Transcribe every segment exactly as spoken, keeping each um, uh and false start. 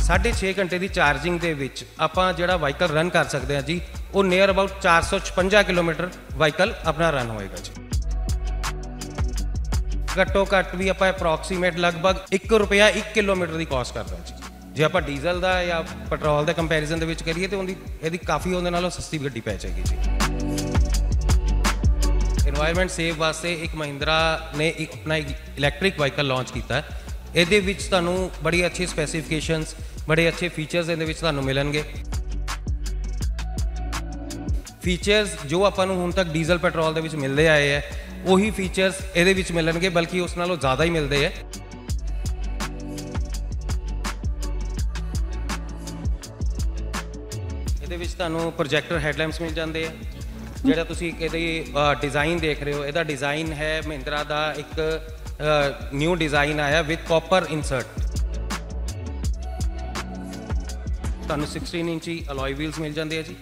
साढ़े छे घंटे की चार्जिंग के विच आपां जिहड़ा वाहीकल रन कर सकते हैं जी, वो नियर अबाउट चार सौ छपंजा किलोमीटर वाहीकल अपना रन होएगा जी। घट्टो घट्ट भी आप अप्रॉक्सीमेट लगभग एक रुपया एक किलोमीटर की कॉस्ट करता जी। जे आप डीजल का या पेट्रोल के कंपैरिजन के करिए तो उनकी काफ़ी उहदे नालों सस्ती गड्डी पै जाएगी जी। एनवायरमेंट सेव वास्ते एक महिंद्रा ने एक अपना इलैक्ट्रिक वाहीकल लॉन्च किया है। ये बड़ी अच्छी स्पैसीफिकेशनस, बड़े अच्छे फीचर्स ये मिलणगे। फीचर्स जो आपां हुण तक डीजल पेट्रोल के मिलते आए हैं वही फीचर्स ये मिलणगे, बल्कि उस नालों ज़्यादा ही मिलते हैं। ये प्रोजैक्टर हैडलैम्प्स मिल जाते हैं। जिहड़ा तुसीं इहदी डिज़ाइन देख रहे हो, यदा डिज़ाइन है महिंद्रा का एक न्यू डिज़ाइन आया विद कॉपर इंसर्ट। तुहानूं सिक्सटीन इंची अलॉय व्हील्स मिल जाते हैं जी।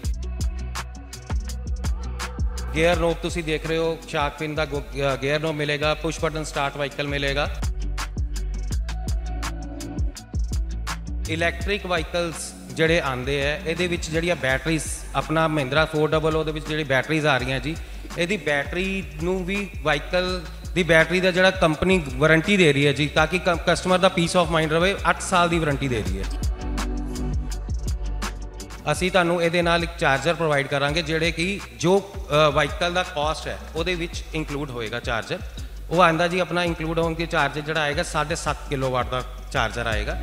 गेयर नोब तुसीं देख रहे हो, शार्क फिन का गेयर नोब मिलेगा, पुश बटन स्टार्ट वाहीकल मिलेगा। इलैक्ट्रिक वाहीकल्स ਜਿਹੜੇ आते हैं ਇਹਦੇ ਵਿੱਚ ਜਿਹੜੀਆਂ बैटरीज अपना महिंद्रा फोर डबल ओ ਦੇ ਵਿੱਚ ਜਿਹੜੀ बैटरीज आ रही हैं जी, ਇਹਦੀ बैटरी ਨੂੰ ਵੀ ਵਾਹੀਕਲ ਦੀ बैटरी ਦਾ ਜਿਹੜਾ कंपनी वारंटी दे रही है जी, ताकि कस्टमर ਦਾ पीस ऑफ माइंड रहे। अठ साल की वारंटी दे रही है। ਅਸੀਂ ਤੁਹਾਨੂੰ ਇਹਦੇ ਨਾਲ ਇੱਕ ਚਾਰਜਰ ਪ੍ਰੋਵਾਈਡ ਕਰਾਂਗੇ ਜਿਹੜੇ ਕਿ ਜੋ ਵਾਹੀਕਲ ਦਾ ਕਾਸਟ ਹੈ ਉਹਦੇ ਵਿੱਚ ਇੰਕਲੂਡ ਹੋਏਗਾ ਚਾਰਜਰ। ਉਹ ਆਂਦਾ ਜੀ ਆਪਣਾ ਇੰਕਲੂਡ ਹੋਣ ਕੇ ਚਾਰਜਰ ਜਿਹੜਾ ਆਏਗਾ साढ़े सात किलोवाट ਦਾ ਚਾਰਜਰ ਆਏਗਾ।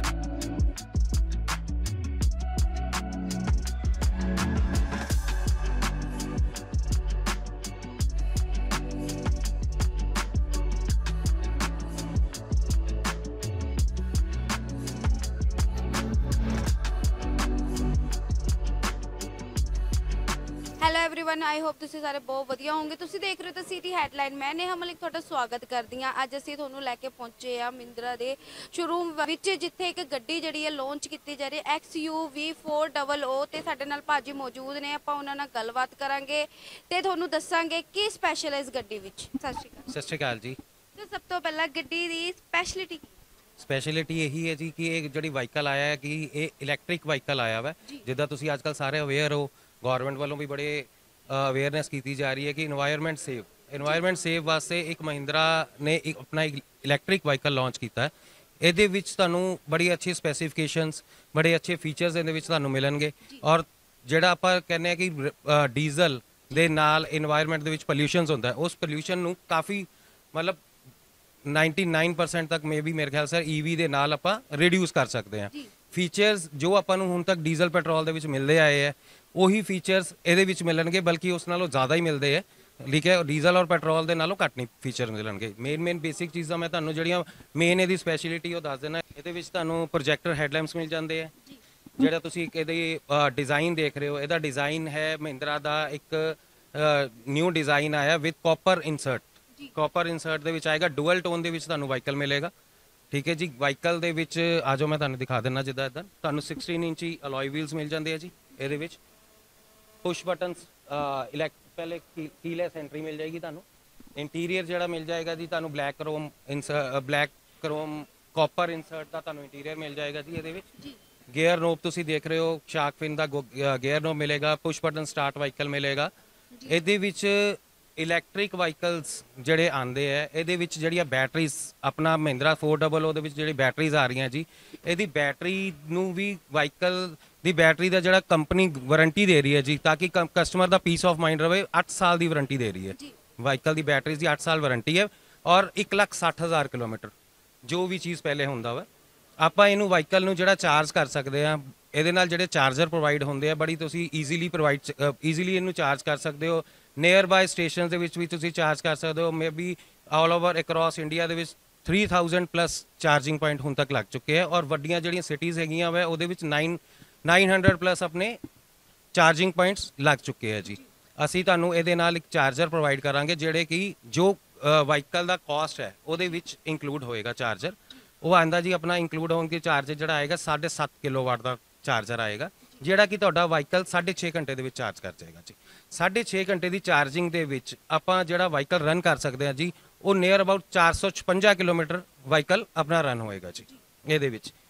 ਹੈਲੋ एवरीवन, आई होप ਤੁਸੀਂ ਸਾਰੇ ਬਹੁਤ ਵਧੀਆ ਹੋਵੋਗੇ। ਤੁਸੀਂ ਦੇਖ ਰਹੇ ਹੋ ਤਾਂ ਸਿਟੀ ਹੈਡਲਾਈਨ। ਮੈਂ ਨੇਹਾ ਮਲਿਕ ਤੁਹਾਡਾ ਸਵਾਗਤ ਕਰਦੀ ਹਾਂ। ਅੱਜ ਅਸੀਂ ਤੁਹਾਨੂੰ ਲੈ ਕੇ ਪਹੁੰਚੇ ਆ ਮਹਿੰਦਰਾ ਦੇ ਸ਼ੋਰੂਮ ਵਿੱਚ, ਜਿੱਥੇ ਇੱਕ ਗੱਡੀ ਜਿਹੜੀ ਹੈ ਲਾਂਚ ਕੀਤੀ ਜਾ ਰਹੀ ਹੈ X U V four double O ਤੇ ਸਾਡੇ ਨਾਲ ਭਾਜੀ ਮੌਜੂਦ ਨੇ। ਆਪਾਂ ਉਹਨਾਂ ਨਾਲ ਗੱਲਬਾਤ ਕਰਾਂਗੇ ਤੇ ਤੁਹਾਨੂੰ ਦੱਸਾਂਗੇ ਕੀ ਸਪੈਸ਼ਲ ਹੈ ਇਸ ਗੱਡੀ ਵਿੱਚ। ਸਤਿ ਸ਼੍ਰੀ ਅਕਾਲ। ਸਤਿ ਸ਼੍ਰੀ ਅਕਾਲ ਜੀ। ਤੇ ਸਭ ਤੋਂ ਪਹਿਲਾਂ ਗੱਡੀ ਦੀ ਸਪੈਸ਼ਲਿਟੀ ਕੀ? ਸਪੈਸ਼ਲਿਟੀ ਇਹੀ ਹੈ ਜੀ ਕਿ ਇਹ ਜਿਹੜੀ ਵਾਹੀਕਲ ਆਇਆ ਹੈ ਕਿ ਇਹ ਇਲੈਕਟ੍ਰਿਕ ਵਾਹੀਕਲ ਆਇਆ ਵਾ। ਜਿੱਦਾਂ ਤੁਸੀਂ ਅੱਜ ਕੱਲ੍ਹ ਸਾਰੇ ਅਵੇਅਰ ਹੋ, गौरमेंट वालों भी बड़े अवेयरनेस की जा रही है कि इन्वायरमेंट सेव इन्वायरमेंट सेव वास्ते एक महिंद्रा ने एक अपना इलैक्ट्रिक वाहीकल लॉन्च किया है। ये बड़ी अच्छी स्पैसीफिकेशनस, बड़े अच्छे फीचर्स ये मिलणगे। और जिहड़ा आपां कहने कि डीजल दे नाल इन्वायरमेंट दे विच पोल्यूशनस होंदा है, उस पोल्यूशन नूं काफ़ी मतलब नाइनटी नाइन परसेंट तक मे भी मेरे ख्याल सर ई वी दे नाल आपां रिड्यूस कर सकते हैं। फीचर्स जो आपां नूं हुण तक डीजल पेट्रोल दे विच मिलते आए हैं ਉਹੀ फीचर्स ये मिलणगे, बल्कि उस नालों ज़्यादा ही मिलते हैं। ठीक है, डीजल और पेट्रोल के नालों घट नहीं फीचर मिलणगे। मेन मेन बेसिक चीज़ां मैं तुहानूं जिहड़ियां मेन इहदी स्पैशलिटी वो दस देना। इहदे विच तुहानूं प्रोजैक्टर हैडलैम्प्स मिल जाते हैं। जिहड़ा तुसीं इहदी डिज़ाइन देख रहे हो, इहदा डिज़ाइन है महिंद्रा का एक न्यू डिज़ाइन आया with copper insert. Copper insert दे विच आएगा, डुअल टोन दे विच तुहानूं वाहीकल मिलेगा। ठीक है जी। वाहीकल दे विच आ जाओ, मैं तुहानूं दिखा दिंदा। जिद्दां इदां तुहानूं सिक्सटीन इंची अलॉय व्हील्स मिल जाते हैं जी। इहदे विच पुश बटन इलैक्ट पहले कीलेस एंट्री मिल जाएगी। तुहानूं इंटीरियर जिहड़ा मिल जाएगा जी, तुहानूं black chrome black chrome copper insert का तुहानूं इंटीरियर मिल जाएगा जी। इहदे विच गेयर नोब तुसीं देख रहे हो, शार्क फिन का गेयर नोब मिलेगा, पुश बटन स्टार्ट वाहीकल मिलेगा। इहदे विच इलैक्ट्रिक वाहीकल्स जिहड़े आंदे है, इहदे विच जिहड़ियां बैटरीज अपना महिंद्रा फोर डबल ओ दे विच जिहड़ी बैटरीज आ रही हैं जी, इहदी बैटरी नूं भी वाहीकल दी बैटरी का जिहड़ा कंपनी वारंटी दे रही है जी, ताकि कस्टमर का पीस ऑफ माइंड रहे। अठ साल की वारंटी दे रही है वाहीकल की बैटरी की। अठ साल वारंटी है और एक लख सठ हज़ार किलोमीटर जो भी चीज़ पहले होंदा वा आपां इहनूं वाहीकल नूं जिहड़ा चार्ज कर सकते हैं। ਇਹਦੇ ਨਾਲ ਜਿਹੜੇ ਚਾਰਜਰ ਪ੍ਰੋਵਾਈਡ ਹੁੰਦੇ ਆ, बड़ी ਤੁਸੀਂ ਈਜ਼ੀਲੀ ਪ੍ਰੋਵਾਈਡ ਈਜ਼ੀਲੀ ਇਹਨੂੰ ਚਾਰਜ ਕਰ ਸਕਦੇ ਹੋ। ਨੀਅਰ ਬਾਏ ਸਟੇਸ਼ਨ ਦੇ ਵਿੱਚ ਵੀ ਤੁਸੀਂ ਚਾਰਜ ਕਰ ਸਕਦੇ ਹੋ। Maybe all over across India ਦੇ ਵਿੱਚ three thousand plus charging point ਹੁਣ ਤੱਕ ਲੱਗ ਚੁੱਕੇ ਹੈ। ਔਰ ਵੱਡੀਆਂ ਜਿਹੜੀਆਂ ਸਿਟੀਜ਼ ਹੈਗੀਆਂ ਵਾ ਉਹਦੇ ਵਿੱਚ नाइन नाइन हंड्रेड प्लस ਆਪਣੇ ਚਾਰजिंग ਪੁਆਇੰਟਸ ਲੱਗ ਚੁੱਕੇ ਹੈ ਜੀ। ਅਸੀਂ ਤੁਹਾਨੂੰ ਇਹਦੇ ਨਾਲ ਇੱਕ ਚਾਰਜਰ ਪ੍ਰੋਵਾਈਡ ਕਰਾਂਗੇ ਜਿਹੜੇ ਕਿ ਜੋ ਵਾਹੀਕਲ ਦਾ ਕਾਸਟ ਹੈ ਉਹਦੇ ਵਿੱਚ ਇੰਕਲੂਡ ਹੋਏਗਾ ਚਾਰਜਰ। ਉਹ ਆਂਦਾ ਜੀ ਆਪਣਾ ਇੰਕਲੂਡ ਹੋਣ ਕੇ ਚਾਰਜਰ ਜਿਹੜਾ ਆਏਗਾ साढ़े सात किलोवाट ਦਾ ਚਾਰਜਰ ਆਏਗਾ, ਜਿਹੜਾ ਕਿ ਤੁਹਾਡਾ ਵਾਹੀਕਲ ਸਾਢੇ ਛੇ ਘੰਟੇ ਦੇ ਵਿੱਚ ਚਾਰਜ ਕਰ ਜਾਏਗਾ ਜੀ। ਸਾਢੇ ਛੇ ਘੰਟੇ ਦੀ ਚਾਰजिंग ਦੇ ਵਿੱਚ ਆਪਾਂ ਜਿਹੜਾ ਵਾਹੀਕਲ ਰਨ ਕਰ ਸਕਦੇ ਹਾਂ ਜੀ, ਉਹ ਨੀਅਰ ਅਬਾਊਟ चार सौ छपंजा किलोमीटर वाहीकल अपना रन होएगा जी। ये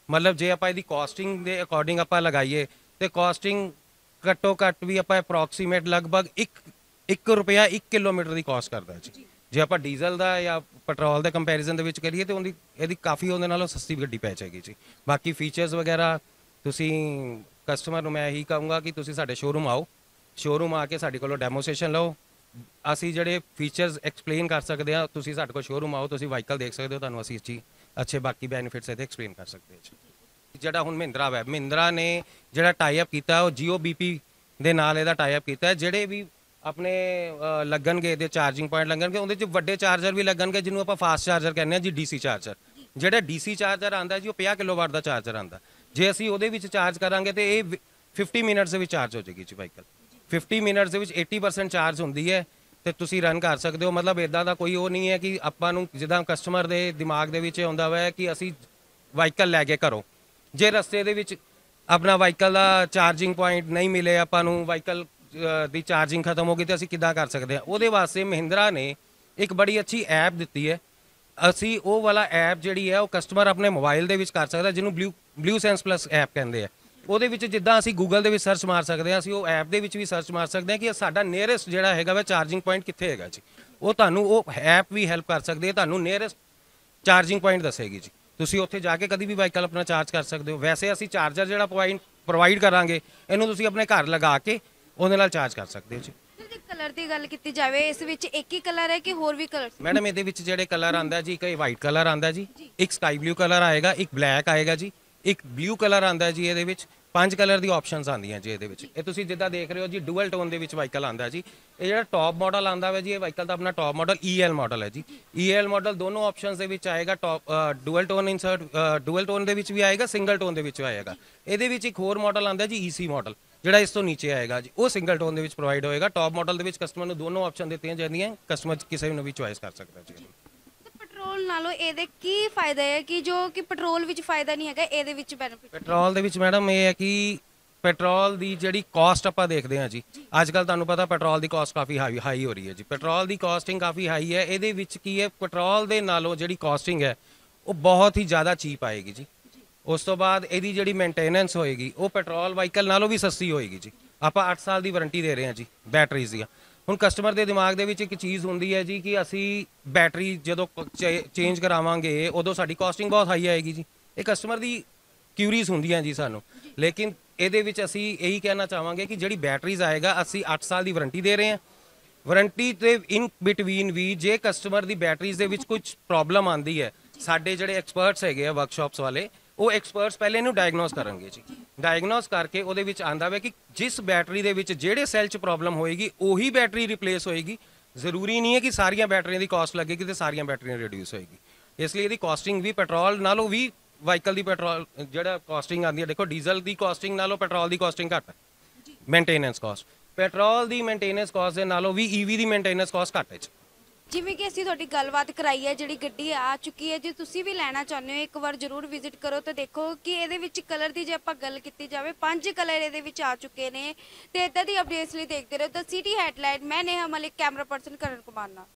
ਮਤਲਬ ਜੇ ਆਪਾਂ ਇਹਦੀ ਕਾਸਟਿੰਗ ਦੇ ਅਕੋਰਡਿੰਗ ਆਪਾਂ ਲਗਾਈਏ ਤੇ ਕਾਸਟਿੰਗ ਘੱਟੋ ਘੱਟ ਵੀ ਆਪਾਂ ਅਪਰੋਕਸੀਮੇਟ ਲਗਭਗ ਇੱਕ ਇੱਕ ਰੁਪਿਆ ਇੱਕ ਕਿਲੋਮੀਟਰ ਦੀ ਕਾਸਟ ਕਰਦਾ ਜੀ। ਜੇ ਆਪਾਂ ਡੀਜ਼ਲ ਦਾ ਜਾਂ ਪੈਟਰੋਲ ਦੇ ਕੰਪੈਰੀਜ਼ਨ ਦੇ ਵਿੱਚ ਕਰੀਏ ਤੇ ਉਹਦੀ ਇਹਦੀ ਕਾਫੀ ਉਹਦੇ ਨਾਲੋਂ ਸਸਤੀ ਗੱਡੀ ਪੈ ਜਾਏਗੀ ਜੀ। ਬਾਕੀ ਫੀਚਰਸ ਵਗੈਰਾ ਤੁਸੀਂ ਕਸਟਮਰ ਨੂੰ ਮੈਂ ਇਹੀ ਕਹੂੰਗਾ ਕਿ ਤੁਸੀਂ ਸਾਡੇ ਸ਼ੋਰੂਮ ਆਓ, ਸ਼ੋਰੂਮ ਆ ਕੇ ਸਾਡੇ ਕੋਲੋਂ ਡੈਮੋਸਟ੍ਰੇਸ਼ਨ ਲਓ, ਅਸੀਂ ਜਿਹੜੇ ਫੀਚਰਸ ਐਕਸਪਲੇਨ ਕਰ ਸਕਦੇ ਹਾਂ। ਤੁਸੀਂ ਸਾਡੇ ਕੋਲ ਸ਼ੋਰੂਮ ਆਓ, ਤੁਸੀਂ ਵਾਹੀਕਲ ਦੇਖ ਸਕਦੇ ਹੋ, ਤੁਹਾਨੂੰ ਅਸੀਂ ਅੱਛੀ ਅੱਛੇ ਬਾਕੀ ਬੈਨੀਫਿਟਸ ਇਹਦੇ ਐਕਸਪਲੇਨ ਕਰ ਸਕਦੇ ਹਾਂ ਜੀ। ਜਿਹੜਾ ਹੁਣ ਮਹਿੰਦਰਾ ਵੈ ਮਹਿੰਦਰਾ ਨੇ ਜਿਹੜਾ ਟਾਈ ਅਪ ਕੀਤਾ ਉਹ ਜੀਓ ਬੀਪੀ ਦੇ ਨਾਲ ਇਹਦਾ ਟਾਈ ਅਪ ਕੀਤਾ ਹੈ। ਜਿਹੜੇ ਵੀ ਆਪਣੇ ਲੱਗਣਗੇ ਇਹਦੇ ਚਾਰਜਿੰਗ ਪੁਆਇੰਟ ਲੱਗਣਗੇ, ਉਹਦੇ 'ਚ ਵੱਡੇ ਚਾਰਜਰ ਵੀ ਲੱਗਣਗੇ ਜਿਹਨੂੰ ਆਪਾਂ ਫਾਸਟ ਚਾਰਜਰ ਕਹਿੰਦੇ ਹਾਂ ਜੀ, ਡੀਸੀ ਚਾਰਜਰ। ਜਿਹੜਾ ਡੀਸੀ ਚਾਰਜਰ ਆਉਂਦਾ ਜੀ ਉਹ ਪੰਜਾਹ ਕਿਲੋਵਾਟ ਦਾ ਚਾਰਜਰ ਆਉਂਦਾ। ਜੇ ਅਸੀਂ ਉਹਦੇ ਵਿੱਚ ਚਾਰਜ ਕਰਾਂਗੇ ਤੇ ਇਹ ਫਿਫਟੀ ਮਿੰਟਸ ਦੇ ਵਿੱਚ ਚਾਰਜ ਹੋ ਜਾਏਗੀ ਜੀ ਵਾਹੀਕਲ। ਫਿਫਟੀ ਮਿੰਟਸ ਦੇ ਵਿੱਚ eighty percent ਚਾਰਜ ਹੁੰਦੀ ਹੈ ਤੇ ਤੁਸੀਂ ਰਨ ਕਰ ਸਕਦੇ ਹੋ। ਮਤਲਬ ਇਦਾਂ ਦਾ ਕੋਈ ਉਹ ਨਹੀਂ ਹੈ ਕਿ ਆਪਾਂ ਨੂੰ ਜਿੱਦਾਂ ਕਸਟਮਰ ਦੇ ਦਿਮਾਗ ਦੇ ਵਿੱਚ ਆਉਂਦਾ ਵਾ ਕਿ ਅਸੀਂ ਵਾਹੀਕਲ ਲੈ ਕੇ ਘਰੋਂ, ਜੇ ਰਸਤੇ ਦੇ ਵਿੱਚ ਆਪਣਾ ਵਾਹੀਕਲ ਦਾ ਚਾਰਜਿੰਗ ਪੁਆਇੰਟ ਨਹੀਂ ਮਿਲੇ, ਆਪਾਂ ਨੂੰ ਵਾਹੀਕਲ ਦੀ ਚਾਰਜਿੰਗ ਖਤਮ ਹੋ ਗਈ ਤੇ ਅਸੀਂ ਕਿੱਦਾਂ ਕਰ ਸਕਦੇ ਹਾਂ। ਉਹਦੇ ਵਾਸਤੇ ਮਹਿੰਦਰਾ ਨੇ ਇੱਕ ਬੜੀ ਅੱਛੀ ਐਪ ਦਿੱਤੀ ਹੈ। ਅਸੀਂ ਉਹ ਵਾਲਾ ਐਪ ਜਿਹੜੀ ਹੈ ਉਹ ਕਸਟਮਰ ਆਪਣੇ ਮੋਬਾਈਲ ਦੇ ਵਿੱਚ ਕਰ ਸਕਦਾ, ਜਿਹਨੂੰ Blue Blue Sense plus app ਕਹਿੰਦੇ ਆ। ਉਹਦੇ ਵਿੱਚ ਜਿੱਦਾਂ ਅਸੀਂ ਗੂਗਲ ਦੇ ਵਿੱਚ ਸਰਚ ਮਾਰ ਸਕਦੇ ਹਾਂ, ਅਸੀਂ ਉਹ ਐਪ ਦੇ ਵਿੱਚ ਵੀ ਸਰਚ ਮਾਰ ਸਕਦੇ ਹਾਂ ਕਿ ਸਾਡਾ ਨੀਅਰੈਸਟ ਜਿਹੜਾ ਹੈਗਾ ਵਾ ਚਾਰਜਿੰਗ ਪੁਆਇੰਟ ਕਿੱਥੇ ਹੈਗਾ ਜੀ। ਉਹ ਤੁਹਾਨੂੰ ਉਹ ਐਪ ਵੀ ਹੈਲਪ ਕਰ ਸਕਦੀ ਹੈ, ਤੁਹਾਨੂੰ ਨੀਅਰੈਸਟ ਚਾਰਜਿੰਗ ਪੁਆਇੰਟ ਦੱਸੇਗੀ ਜੀ। ਤੁਸੀਂ ਉੱਥੇ ਜਾ ਕੇ ਕਦੀ ਵੀ ਵਾਹੀਕਲ ਆਪਣਾ ਚਾਰਜ ਕਰ ਸਕਦੇ ਹੋ। ਵੈਸੇ ਅਸੀਂ ਚਾਰਜਰ ਜਿਹੜਾ ਪੁਆਇੰਟ ਪ੍ਰੋਵਾਈਡ ਕਰਾਂਗੇ, ਇਹਨੂੰ ਤੁਸੀਂ ਆਪਣੇ ਘਰ ਲਗਾ ਕੇ ਉਹਦੇ ਨਾਲ ਚਾਰਜ ਕਰ ਸਕਦੇ ਹੋ ਜੀ। ਕਲਰ ਦੀ ਗੱਲ ਕੀਤੀ ਜਾਵੇ, ਇਸ ਵਿੱਚ ਇੱਕ ਹੀ ਕਲਰ ਹੈ ਕਿ ਹੋਰ ਵੀ ਕਲਰ? ਮੈਡਮ ਇਹਦੇ ਵਿੱਚ ਜਿਹੜੇ ਕਲਰ ਆਂਦਾ ਜੀ, ਇੱਕ ਵਾਈਟ ਕਲਰ ਆਂਦਾ ਜੀ, ਇੱਕ ਸਕਾਈ ਬਲੂ ਕਲਰ ਆਏਗਾ, ਇੱਕ ਬਲੈਕ ਆਏਗਾ ਜੀ, ਇੱਕ ਬਲੂ ਕਲਰ ਆਂਦਾ ਜੀ। ਇਹਦੇ ਵਿੱਚ ਪੰਜ ਕਲਰ ਦੀ ਆਪਸ਼ਨਸ ਆਉਂਦੀਆਂ ਜੀ ਇਹਦੇ ਵਿੱਚ। ਇਹ ਤੁਸੀਂ ਜਿੱਦਾਂ ਦੇਖ ਰਹੇ ਹੋ ਜੀ, ਡੂਅਲ ਟੋਨ ਦੇ ਵਿੱਚ ਵਾਹੀਕਲ ਆਂਦਾ ਜੀ। ਇਹ ਜਿਹੜਾ ਟੌਪ ਮਾਡਲ ਆਂਦਾ ਵਾ ਜੀ, ਇਹ ਵਾਹੀਕਲ ਦਾ ਆਪਣਾ top model E L model ਹੈ ਜੀ। ਈ ਐਲ ਮਾਡਲ ਦੋਨੋਂ ਆਪਸ਼ਨਸ ਦੇ ਵਿੱਚ ਆਏਗਾ। Top dual tone insert dual tone ਦੇ ਵਿੱਚ ਵੀ ਆਏਗਾ, ਸਿੰਗਲ ਟੋਨ ਦੇ ਵਿੱਚ ਵੀ ਆਏਗਾ। ਇਹਦੇ ਵਿੱਚ ਇੱਕ ਹੋਰ ਮਾਡਲ ਆਂਦਾ ਜੀ, ਈ ਸੀ ਮਾਡਲ, ਜਿਹੜਾ ਇਸ ਤੋਂ ਨੀਚੇ ਆਏਗਾ ਜੀ, ਉਹ ਸਿੰਗਲ ਟੋਨ ਦੇ ਵਿੱਚ ਪ੍ਰੋਵਾਈਡ ਹੋਏਗਾ। ਟੌਪ ਮਾਡਲ ਦੇ ਵਿੱਚ ਕਸਟਮਰ ਨੂੰ ਦੋਨੋਂ ਆਪਸ਼ਨ ਦਿੱਤੀਆਂ ਜਾਂਦੀਆਂ, ਕਸਟਮਰ ਕਿਸੇ ਨੂੰ ਵੀ ਚੁਆਇਸ ਕਰ ਸਕਦਾ ਜੀ। ਪੈਟਰੋਲ ਨਾਲੋਂ ਇਹਦੇ ਕੀ ਫਾਇਦਾ ਹੈ ਕਿ ਜੋ ਕਿ ਪੈਟਰੋਲ ਵਿੱਚ ਫਾਇਦਾ ਨਹੀਂ ਹੈਗਾ, ਇਹਦੇ ਵਿੱਚ ਬੈਨੀਫਿਟ? ਪੈਟਰੋਲ ਦੇ ਵਿੱਚ ਮੈਡਮ ਇਹ ਹੈ ਕਿ ਪੈਟਰੋਲ ਦੀ ਜਿਹੜੀ ਕਾਸਟ ਆਪਾਂ ਦੇਖਦੇ ਹਾਂ ਜੀ, ਅੱਜ ਕੱਲ ਤੁਹਾਨੂੰ ਪਤਾ ਪੈਟਰੋਲ ਦੀ ਕਾਸਟ ਕਾਫੀ ਹਾਈ ਹਾਈ ਹੋ ਰਹੀ ਹੈ ਜੀ। ਪੈਟਰੋਲ ਦੀ ਕਾਸਟਿੰਗ ਕਾਫੀ ਹਾਈ ਹੈ। ਇਹਦੇ ਵਿੱਚ ਕੀ ਹੈ, ਪੈਟਰੋਲ ਦੇ ਨਾਲੋਂ ਜਿਹੜੀ ਕਾਸਟਿੰਗ ਹੈ ਉਹ ਬਹੁਤ ਹੀ ਜ਼ਿਆਦਾ ਚੀਪ ਆਏਗੀ ਜੀ। ਉਸ ਤੋਂ ਬਾਅਦ ਇਹਦੀ ਜਿਹੜੀ ਮੇਨਟੇਨੈਂਸ ਹੋਏਗੀ ਉਹ ਪੈਟਰੋਲ ਵਾਹੀਕਲ ਨਾਲੋਂ ਵੀ ਸਸਤੀ ਹੋਏਗੀ ਜੀ। ਆਪਾਂ ਅੱਠ ਸਾਲ ਦੀ ਵਾਰੰਟੀ ਦੇ ਰਹੇ ਹਾਂ ਜੀ ਬੈਟਰੀਜ਼ ਦੀਆਂ। ਹੁਣ ਕਸਟਮਰ ਦੇ ਦਿਮਾਗ ਦੇ ਵਿੱਚ ਇੱਕ ਚੀਜ਼ ਹੁੰਦੀ ਹੈ ਜੀ ਕਿ ਅਸੀਂ ਬੈਟਰੀ ਜਦੋਂ ਚੇਂਜ ਕਰਾਵਾਂਗੇ ਉਦੋਂ ਸਾਡੀ ਕਾਸਟਿੰਗ ਬਹੁਤ ਹਾਈ ਆਏਗੀ ਜੀ। ਇਹ ਕਸਟਮਰ ਦੀ ਕਿਊਰੀਜ਼ ਹੁੰਦੀਆਂ ਜੀ ਸਾਨੂੰ। ਲੇਕਿਨ ਇਹਦੇ ਵਿੱਚ ਅਸੀਂ ਇਹੀ ਕਹਿਣਾ ਚਾਹਾਂਗੇ ਕਿ ਜਿਹੜੀ ਬੈਟਰੀਜ਼ ਆਏਗਾ, ਅਸੀਂ ਅੱਠ ਸਾਲ ਦੀ ਵਾਰੰਟੀ ਦੇ ਰਹੇ ਹਾਂ। ਵਾਰੰਟੀ ਤੇ ਇਨ ਬਿਟਵੀਨ ਵੀ ਜੇ ਕਸਟਮਰ ਦੀ ਬੈਟਰੀਜ਼ ਦੇ ਵਿੱਚ ਕੁਝ ਪ੍ਰੋਬਲਮ ਆਉਂਦੀ ਹੈ, ਸਾਡੇ ਜਿਹੜੇ ਐਕਸਪਰਟਸ ਹੈਗੇ ਆ ਵਰਕਸ਼ਾਪਸ ਵਾਲੇ, ਉਹ ਐਕਸਪਰਟਸ ਪਹਿਲੇ ਇਹਨੂੰ ਡਾਇਗਨੋਸ ਕਰਨਗੇ ਜੀ। ਡਾਇਗਨੋਸ ਕਰਕੇ ਉਹਦੇ ਵਿੱਚ ਆਂਦਾ ਵਾ ਕਿ ਜਿਸ ਬੈਟਰੀ ਦੇ ਵਿੱਚ ਜਿਹੜੇ ਸੈੱਲ 'ਚ ਪ੍ਰੋਬਲਮ ਹੋਏਗੀ ਉਹੀ ਬੈਟਰੀ ਰਿਪਲੇਸ ਹੋਏਗੀ। ਜ਼ਰੂਰੀ ਨਹੀਂ ਹੈ ਕਿ ਸਾਰੀਆਂ ਬੈਟਰੀਆਂ ਦੀ ਕਾਸਟ ਲੱਗੇਗੀ ਤੇ ਸਾਰੀਆਂ ਬੈਟਰੀਆਂ ਰਿਡਿਊਸ ਹੋਏਗੀ। ਇਸ ਲਈ ਇਹਦੀ ਕਾਸਟਿੰਗ ਵੀ ਪੈਟਰੋਲ ਨਾਲੋਂ ਵੀ ਵਾਹੀਕਲ ਦੀ ਪੈਟਰੋਲ ਜਿਹੜਾ ਕਾਸਟਿੰਗ ਆਉਂਦੀ ਹੈ, ਦੇਖੋ ਡੀਜ਼ਲ ਦੀ ਕਾਸਟਿੰਗ ਨਾਲੋਂ ਪੈਟਰੋਲ ਦੀ ਕਾਸਟਿੰਗ ਘੱਟ ਹੈ। ਮੇਨਟੇਨੈਂਸ ਕਾਸਟ ਪੈਟਰੋਲ ਦੀ ਮੇਨਟੇਨੈਂਸ ਕਾਸਟ ਦੇ ਨਾਲੋਂ ਵੀ ਈਵੀ ਦੀ ਮੇਨਟੇਨੈਂਸ ਕਾਸਟ ਘੱਟ ਹੈ ਜੀ। ਜਿਵੇਂ ਕਿ ਅਸੀਂ ਤੁਹਾਡੀ ਗੱਲਬਾਤ ਕਰਾਈ ਹੈ, ਜਿਹੜੀ ਗੱਡੀ ਆ ਚੁੱਕੀ ਹੈ, ਜੇ ਤੁਸੀਂ ਵੀ ਲੈਣਾ ਚਾਹੁੰਦੇ ਹੋ ਇੱਕ ਵਾਰ ਜ਼ਰੂਰ ਵਿਜ਼ਿਟ ਕਰੋ ਤੇ ਦੇਖੋ ਕਿ ਇਹਦੇ ਵਿੱਚ ਕਲਰ ਦੀ ਜੇ ਆਪਾਂ ਗੱਲ ਕੀਤੀ ਜਾਵੇ, ਪੰਜ ਕਲਰ ਇਹਦੇ ਵਿੱਚ ਆ ਚੁੱਕੇ ਨੇ। ਤੇ ਇਦਾਂ ਦੀ ਅਪਡੇਟਸ ਲਈ ਦੇਖਦੇ ਰਹੋ ਦ ਸਿਟੀ ਹੈਡਲਾਈਨ। ਮੈਂ ਨੇਹਾ ਮਲਿਕ, ਕੈਮਰਾ ਪਰਸਨ ਕਰਨ ਕੁਮਾਰ ਨਾਲ।